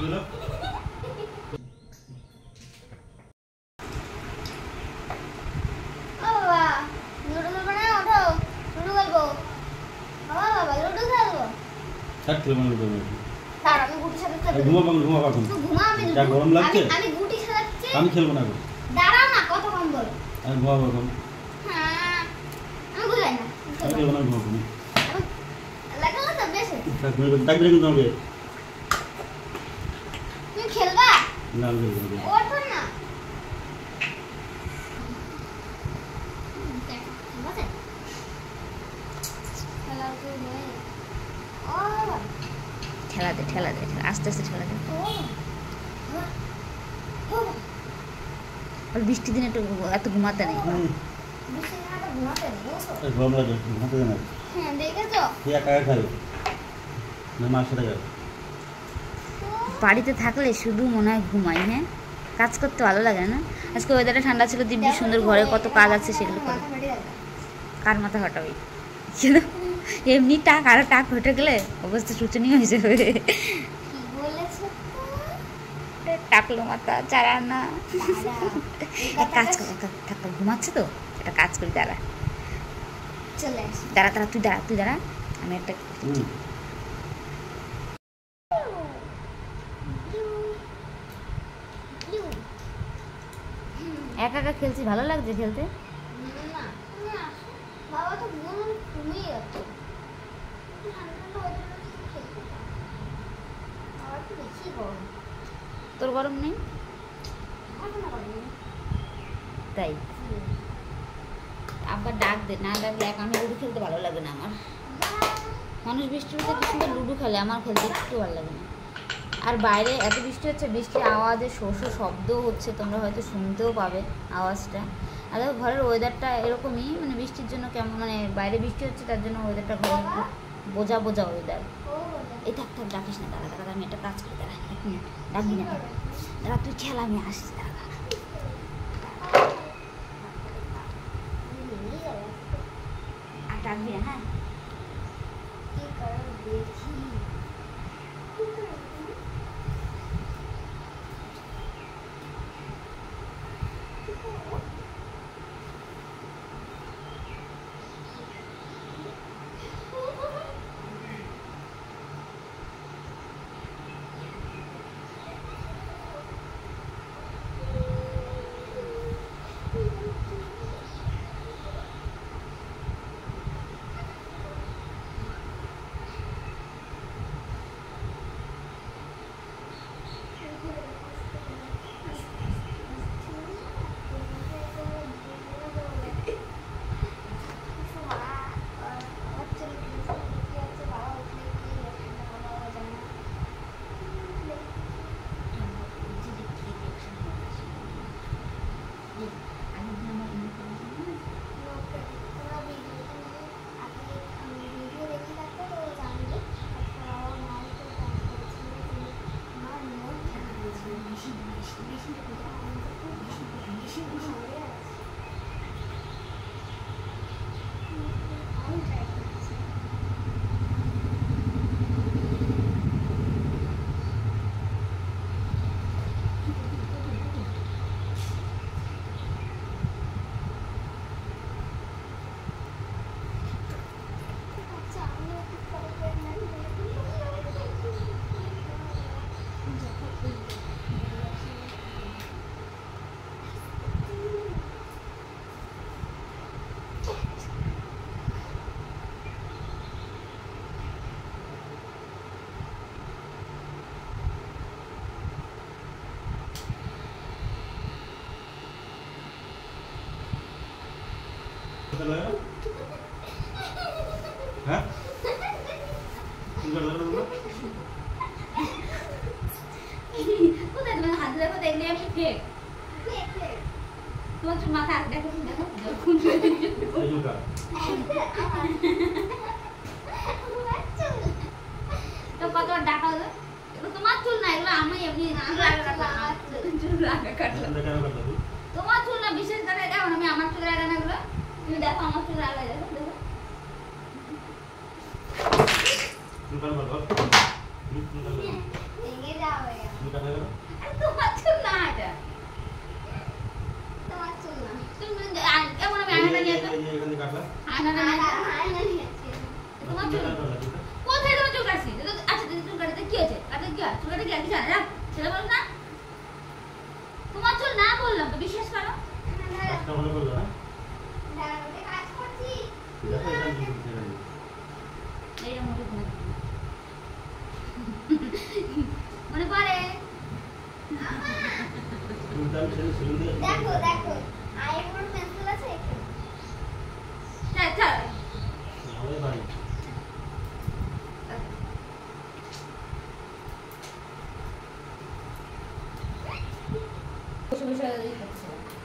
গরম লাগছে আমি খেলবো না দাঁড়াও না কত কম বলো আমি ঘুমাবো এখন হ্যাঁ আমি বুঝাই না আমি খেলবো না ঘুমাবো না লাগালো তো বেশি ডাকবে কিন্তু আমাকে তুমি খেলবা না আমি খেলবো না ওঠো না ঠেলা দে আস্তে আস্তে ঠেলা দে আর বৃষ্টির দিনে একটু এত ঘুমাতে নেই গরম লাগে ঘুমাতে দেয় না হ্যাঁ দেখেছো একা একা খাবে না মার সাথে খাবে বাড়িতে থাকলে শুধু মনে হয় ঘুমাই। হ্যাঁ কাজ করতে ভালো লাগে না? আজকে ওয়েদারটা ঠান্ডা ছিল, দিব্যি সুন্দর, ঘরে কত কাজ আছে সেগুলো করে। কার মাথা ফাটাবে এমনি টাক আরো টাক হটে গেলে অবস্থা শোচনীয় হয়ে যাবে। টাকলো মাথা চারা না কাজ করে থাকতো ঘুমাচ্ছে তো একটা কাজ করি। দাঁড়া তুই দাঁড়া আমি একটা একা একা খেলছি, ভালো লাগছে খেলতে। তোর গরম নেই তাই? আবার ডাক দে, না ডাকলে একা আমি লুডু খেলতে ভালো লাগে না আমার। মানুষ বৃষ্টির মধ্যে কি সুন্দর লুডু খেলে, আমার খেলতে একটু ভালো লাগে না। আর বাইরে এত বৃষ্টি হচ্ছে, বৃষ্টির আওয়াজে শব্দ হচ্ছে, তোমরা হয়তো শুনতেও পাবে আওয়াজটা। আর দেখো ঘরের ওয়েদারটা এরকমই, মানে বৃষ্টির জন্য কেমন, মানে বাইরে বৃষ্টি হচ্ছে তার জন্য ওয়েদারটা ঘরে বোঝা ওয়েদার। এই থাক ডাকিস না, দাঁড়া আমি একটা কাজ করি, দাঁড়া 1 মিনিট, ডাকবি না, দাঁড়া তুই খেল আমি আসি, দাঁড়া আর ডাকবি না। হ্যাঁ হ্যাঁ কোথায় তোমার হাত দেখো, দেখলে আমি ফেক তোমার মাথা দেখো তো কতবার ডাকা হলো, তোমার চুল না, এগুলো আমি এমনি তোমার চুল না, বিশেষ করে দেখো আমি আমার চুল আগে না, এগুলো তুমি দেখো আমার চুল আগে, দেখো দেখো কিছু হয় না, ছেলে বলো না, তোমার চুল না বললাম তো বিশ্বাস করো। কাজটা ভালো করলো না? কাজ করছি। দেখো এখানে কি করছে এখানে। এইটা মুঠো না মনে পড়ে। চুলটা আমি সেলুন দিয়ে দেখো দেখো আইব্রো পেন্সিল আছে এখানে। চল চল আমাদের বাড়ি। বসে বসে এই করছে।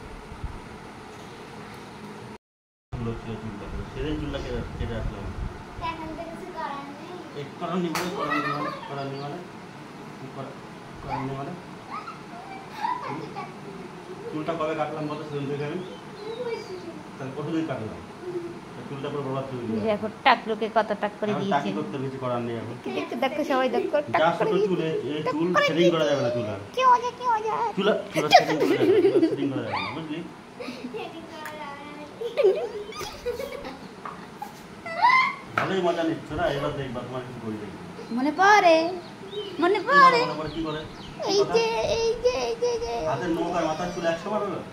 চুল ছিল চুলটা করে। সেদিন চুলটা কেটে আসলাম। এখন তো কিছু করার নেই। এক করানি মানে করানি মানে চুলটা কবে কাটলাম বলো সেদিন থেকে আমি? তাহলে কতদিন কাটলাম? চুলটা পুরো বরবাদ করে দিলাম। দেখো টাকলুকে কত টাক করে এখন দিয়েছে। টাকি করতে কিছু করার নেই এখন। দেখো দেখো সবাই দেখো টাক যা করে ছোট দিয়েছে। চুল এই চুল সেটিং করা যাবে না চুল আর। কি মজা কি মজা। চুল সেটিং করা যাবে না, সেটিং করা যাবে না বুঝলি? সেটিং করা যাবে না। ভালোই মজা নিচ্ছ না, এবার দেখবা তোমার কিছু করি দেখি। মনে পড়ে মনে পড়ে। কি করে? এই যে এই যে এই যে এই যে হাতের নখ আর মাথার চুল 100 বার হলো?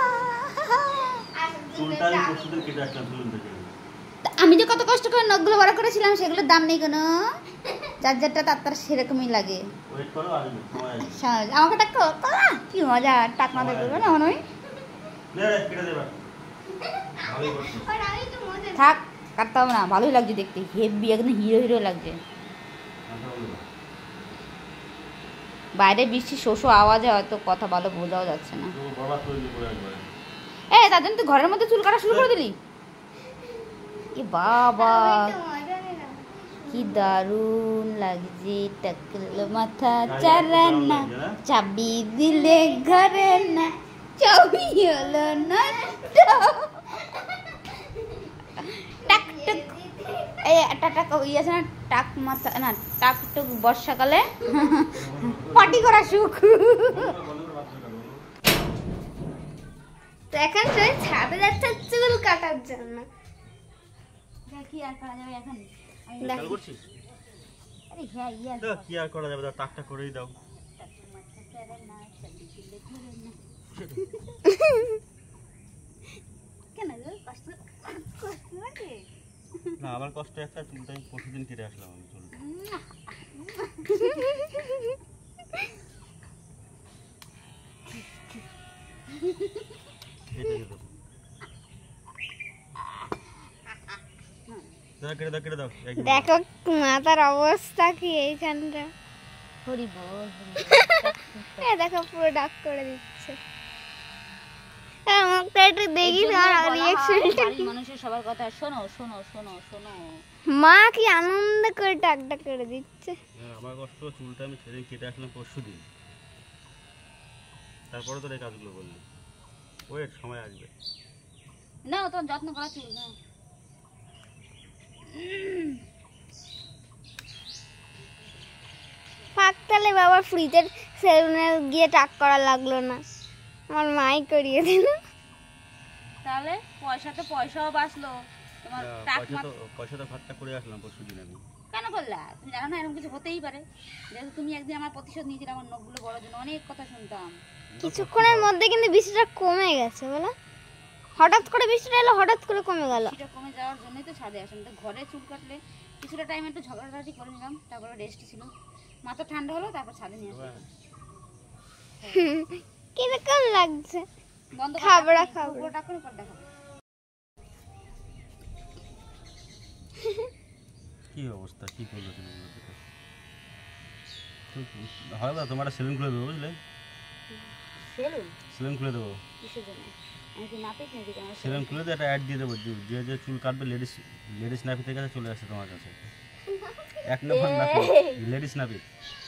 আর চুলটা আমি পরশুদিন কেটে আসলাম সেলুন থেকে। তা আমি যে কত কষ্ট করে নখগুলো বড় করেছিলাম সেগুলোর দাম নেই কোনো। যার যারটা তার সেরকমই লাগে। ওয়েট করো আসবে সময় আসবে। আমাকে টাক করা কি মজা টাক মাথা করবে না মনে হয়। নে রে কেটে দেবা। ভালোই করছিস। আর আমি তো মজা থাক কাটতে হবে না, ভালোই লাগছে দেখতে, হেভি একদম হিরো হিরো লাগছে। কথা বলবো। বাইরে বৃষ্টি শোষো আওয়াজে হয়তো কথা ভালো বোঝাও যাচ্ছে না। তো বরবাদ করে দিলি পুরো একবারে। তার জন্য তুই ঘরের মধ্যে চুল কাটা শুরু করে দিলি? এ বাবা আমি তো মজা নিলাম। কি দারুণ লাগছে, টাকলো মাথা চারানা, চাবি দিলে ঘরে না, চাবি হলো না টাক টুক। এই একটা টাক ওই আছে না, টাক মাথা না টাক টুক বর্ষাকালে পাটি করা সুখ। তো এখন সবাই ছাদে যাচ্ছে চুল কাটার জন্য। কি আর করা যাবে এখন? খেয়াল করছিস? আরে হ্যাঁ ইয়ার তো কি আর করা যাবে, দাও টাকটা করেই দাও। কেন গো কষ্ট কষ্ট লাগে? না আমার কষ্ট একটা, চুলটা আমি পরশুদিন কেটে আসলাম আমি চুলটা। কেটে দেবো। দাও কেটে দাও কেটে দাও। একদম। দেখো মাথার অবস্থা কি এইখানটা। হরি বল দেখো পুরো ডাক করে দিচ্ছে। আমাকে একটু দেখি আর রিঅ্যাকশনটা। মানুষের সবার কথা শোনো শোনো শোনো শোনো। মা কি আনন্দ করে ডাকটা করে দিচ্ছে। হ্যাঁ, আমার কষ্ট চুলটা আমি সেদিন কেটে আসলাম পরশুদিন। তারপরে তোর এই কাজগুলো বললি। ওয়েট সময় আসবে। না তোমার যত্ন করা চুল না। ফাঁকতালে বাবা ফ্রিজের সেলুনে গিয়ে টাক করা লাগলো না, আমার মাই করিয়ে দিল। তাহলে পয়সাতে পয়সাও বাঁচলো তোমার। টাক পয়সা তো খরচা করে আসলাম পরশুদিন আমি। কেন করলা? তুমি জানো না এরকম কিছু হতেই পারে। যেহেতু তুমি একদিন আমার প্রতিশোধ নিয়েছিলে আমার নখগুলো বড় জন্য, অনেক কথা শুনতাম। কিছুক্ষণের মধ্যে কিন্তু বৃষ্টিটা কমে গেছে বলো। হঠাৎ করে বৃষ্টিটা এলো, হঠাৎ করে কমে গেল। সেটা কমে যাওয়ার জন্যই তো ছাদে আসলাম। তো ঘরে চুল কাটলে কিছুটা টাইম একটু ঝগড়াঝাটি করে নিলাম, তারপরে রেস্ট ছিল, মাথা ঠান্ডা হলো, তারপর ছাদে নিয়ে আসলাম। কিরকম লাগছে? বন্ধ খাবড়া খাবড়া। পুরোটা করে পর দেখাবো। কি অবস্থা, কি করলো তুমি? হয় না তোমার সেলুন খুলে দেবো বুঝলে? সেলুন সেলুন খুলে দেবো। কিসের জন্য? আমি কি নাপিত নাকি তোমার? সেলুন খুলে দিয়ে একটা অ্যাড দিয়ে দেবো, যে যে চুল কাটবে লেডিস নাপিতের কাছে চলে আসছে তোমার কাছে। 1 নম্বর নাপিত, লেডিস নাপিত।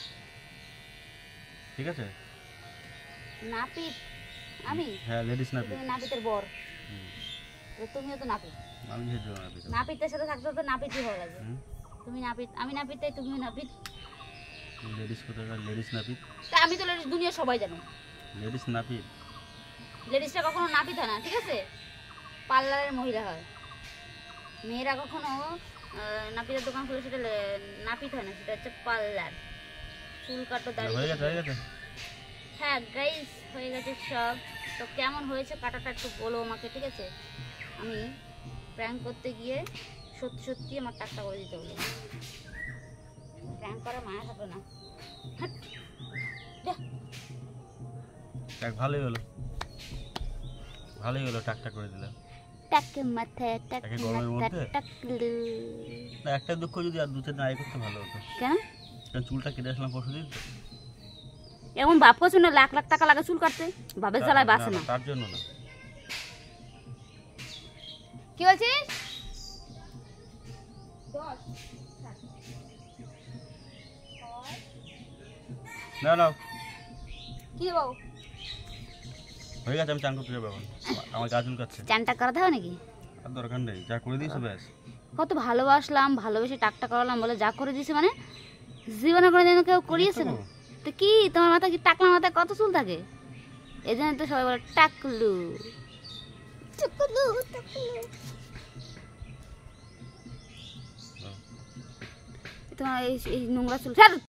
ঠিক আছে? নাপিত আমি? হ্যাঁ লেডিস নাপিত। তুমি নাপিতের বর। তো তুমিও তো নাপিত। আমি যেহেতু নাপিত। নাপিতের সাথে থাকতে তো নাপিতই ভালো লাগে। তুমি নাপিত, আমি নাপিত, তাই তুমিও নাপিত। লেডিস কোথায়? লেডিস নাপিত। তা আমি তো লেডিস, দুনিয়া সবাই জানো লেডিস নাপিত। লেডিসটা কখনো নাপিত হয় না, ঠিক আছে? পার্লারের মহিলা হয়। মেয়েরা কখনো নাপিতের দোকান খুলে সেটা নাপিত হয় না, সেটা হচ্ছে পার্লার। চুল কাটো, হয়ে দাড়ি গেছে হয়ে গেছে। হ্যাঁ গাইস হয়ে গেছে সব। তো কেমন হয়েছে কাটাটা একটু বলো আমাকে, ঠিক আছে? আমি প্র্যাঙ্ক করতে গিয়ে সত্যি সত্যি আমার টাকটা করে দিতে হলো। প্র্যাঙ্ক করা মায়া থাকলো না। হাট। যা। দেখ ভালোই হলো, ভালোই হলো, টাকটা করে দিলাম। টাকে মাথায় টাক একে গরমের মাথা মধ্যে? টাকলু। না একটা দুঃখ যদি আর 2-4 দিন আগে করতে ভালো হতো। কেন কারণ চুলটা কেটে আসলাম পরশুদিন তো। এমন বাপ পছন্দ লাখ লাখ টাকা লাগে চুল কাটতে, বাপের জ্বালায় বাঁচে না। তার জন্য না। কি বলছিস? না না কি বাবু হয়ে গেছে, আমি চান করতে যাবো এখন। আমার গা চুলকাচ্ছে। চানটা করাতে হবে নাকি? আর দরকার নেই, যা করে দিয়েছো ব্যাস। কত ভালোবাসলাম, ভালোবেসে টাকটা করালাম বলে যা করে দিয়েছে, মানে জীবনে কোনো দিন কেউ করিয়েছে না। তো কি তোমার মাথা কি টাকলা মাথায় কত চুল থাকে? এই জন্য তো সবাই বলে টাকলু। টুকুলু টুকুলু। তোমার এই নোংরা চুল